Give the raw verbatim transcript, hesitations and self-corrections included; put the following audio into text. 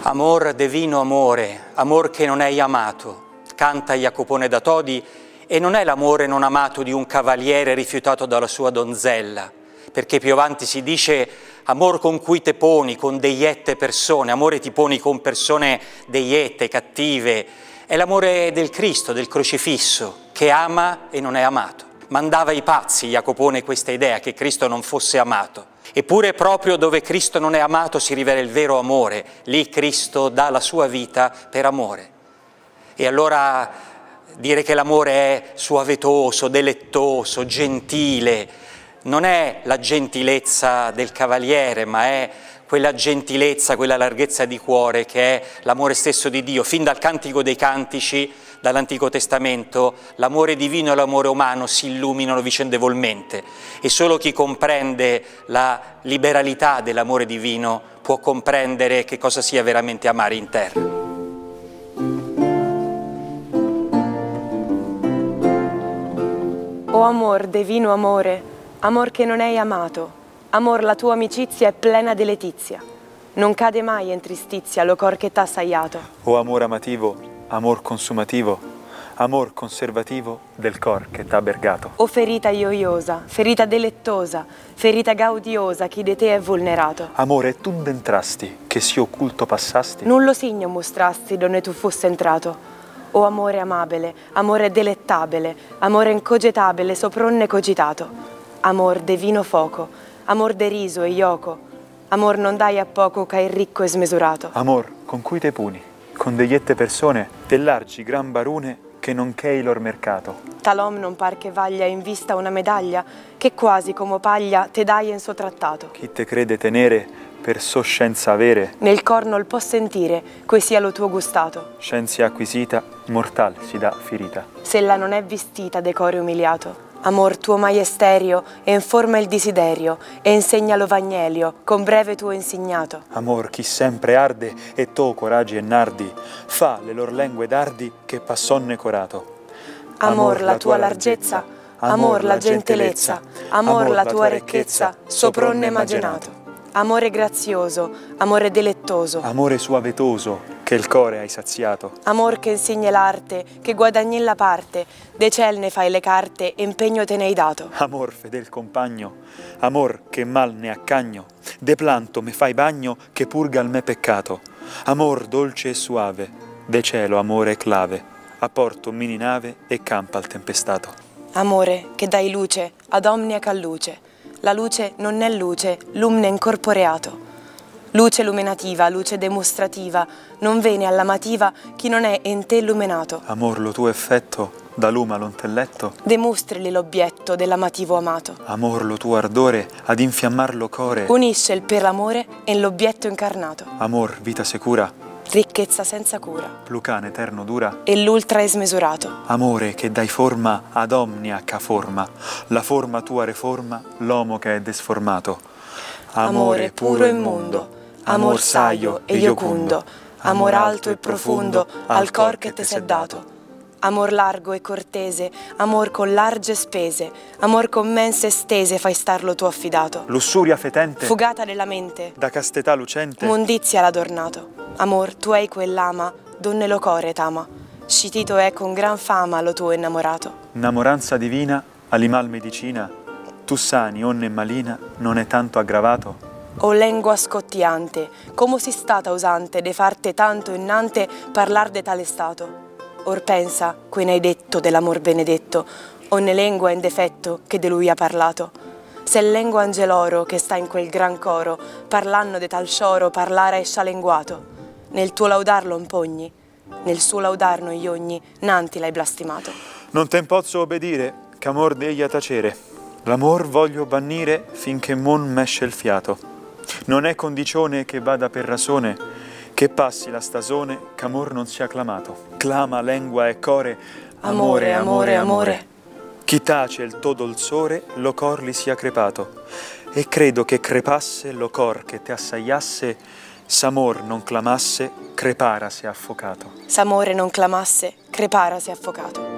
Amor divino amore, amor che non è amato, canta Jacopone da Todi, e non è l'amore non amato di un cavaliere rifiutato dalla sua donzella, perché più avanti si dice amor con cui te poni, con deiette persone, amore ti poni con persone deiette, cattive, è l'amore del Cristo, del crocifisso, che ama e non è amato. Mandava ai pazzi Jacopone questa idea che Cristo non fosse amato. Eppure proprio dove Cristo non è amato si rivela il vero amore, lì Cristo dà la sua vita per amore. E allora dire che l'amore è suavetoso, delettoso, gentile, non è la gentilezza del cavaliere, ma è quella gentilezza, quella larghezza di cuore che è l'amore stesso di Dio. Fin dal Cantico dei Cantici, dall'Antico Testamento, l'amore divino e l'amore umano si illuminano vicendevolmente e solo chi comprende la liberalità dell'amore divino può comprendere che cosa sia veramente amare in terra. O amor, divino amore, amor che non hai amato, amor la tua amicizia è plena di letizia, non cade mai in tristizia lo cor che t'ha assaiato. O amor amativo, amor consumativo, amor conservativo del cor che t'ha bergato. O ferita ioiosa, ferita delettosa, ferita gaudiosa, chi di te è vulnerato. Amore, tu entrasti, che si occulto passasti. Non lo segno mostrasti donde tu fosse entrato. O amore amabile, amore delettabile, amore incogitabile, sopronne cogitato. Amor divino foco, amor deriso e ioco, amor non dai a poco che è ricco e smisurato. Amor, con cui te puni, con deiette persone, dell'argi gran barune che non chei lor mercato. Tal'om non par che vaglia in vista una medaglia, che quasi come paglia te dai in suo trattato. Chi te crede tenere per so scienza avere, nel cor non può sentire, que sia lo tuo gustato. Scienza acquisita, mortal si dà ferita. Se la non è vestita de core umiliato. Amor tuo maiesterio, e informa il desiderio, e insegna lo Vagnelio, con breve tuo insegnato. Amor, chi sempre arde, e to coraggi e nardi, fa le lor lingue dardi, che passonne corato. Amor, la tua larghezza, amor, la gentilezza, amor, la tua ricchezza, sopronne immaginato. Amore grazioso, amore delettoso. Amore suavetoso, che il core hai saziato. Amor che insegna l'arte, che guadagni la parte, de ciel ne fai le carte, e impegno te ne hai dato. Amor fedel compagno, amor che mal ne accagno, de planto me fai bagno, che purga il me peccato. Amor dolce e suave, de cielo amore clave, apporto mini nave e campa al tempestato. Amore che dai luce ad omnia calluce, la luce non è luce, lumne incorporeato. Luce illuminativa, luce dimostrativa, non vene all'amativa chi non è in te illuminato. Amor, lo tuo effetto, da luma l'intelletto, demostrili l'obietto dell'amativo amato. Amor, lo tuo ardore, ad infiammar lo core, unisce il per l'amore e l'obietto incarnato. Amor, vita sicura, ricchezza senza cura, Lucane eterno dura, e l'ultra è smisurato. Amore che dai forma ad omnia ca forma, la forma tua reforma l'uomo che è desformato. Amore puro e immondo, amor saio e iocundo, amor alto e profondo al cor che te s'è dato. Amor largo e cortese, amor con large spese, amor con mense stese fai star lo tuo affidato. Lussuria fetente, fugata della mente, da castità lucente, mondizia l'adornato. Amor, tu hai quell'ama, donne lo core t'ama, scitito è con gran fama lo tuo innamorato. Innamoranza divina, alimal medicina, tu sani, onne malina, non è tanto aggravato. O lingua scottiante, come si stata usante de farte tanto innante parlar de tale stato. Or pensa, que ne hai detto dell'amor benedetto, onne lingua in defetto che de lui ha parlato. Se lingua angeloro che sta in quel gran coro, parlando de tal scioro parlare escia lenguato. Nel tuo laudarlo impogni, nel suo laudar non gli ogni, nanti l'hai blastimato. Non te pozzo obbedire, ch'amor deglia tacere, l'amor voglio bannire finché mon mesce il fiato. Non è condicione che vada per rasone, che passi la stasone, ch'amor non sia clamato. Clama lengua e core, amore, amore, amore. amore. Chi tace il tuo dolzore, lo cor li sia crepato. E credo che crepasse lo cor che te assaiasse, s'amor non clamasse, crepara se affocato. S'amore non clamasse, crepara se affocato.